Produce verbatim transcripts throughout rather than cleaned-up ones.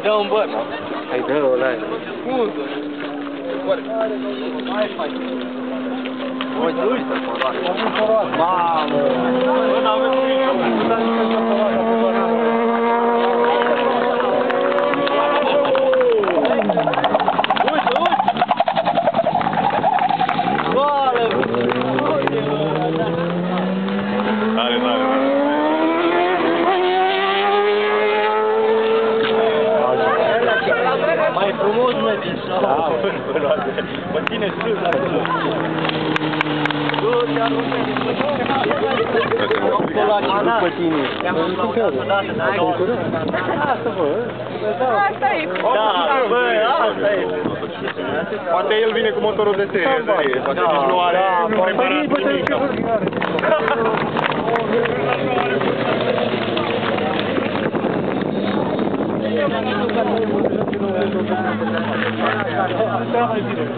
dă un băr, nu? Hai, dă-o, ăla. Unde? Mai faci. Uite, uite, coroană. Mamă! Bă, n-avem mai frumos merge așa. Da, bă, roade. Mă ține sus acolo. Du-te, aruncă. După tine. Te-am aplaudat odată, dar ai concurând. Asta, bă. Asta e. Da, bă, asta e. Poate el vine cu motorul de serie, poate nici nu are preparat nimic.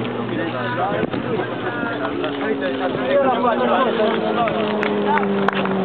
Hai,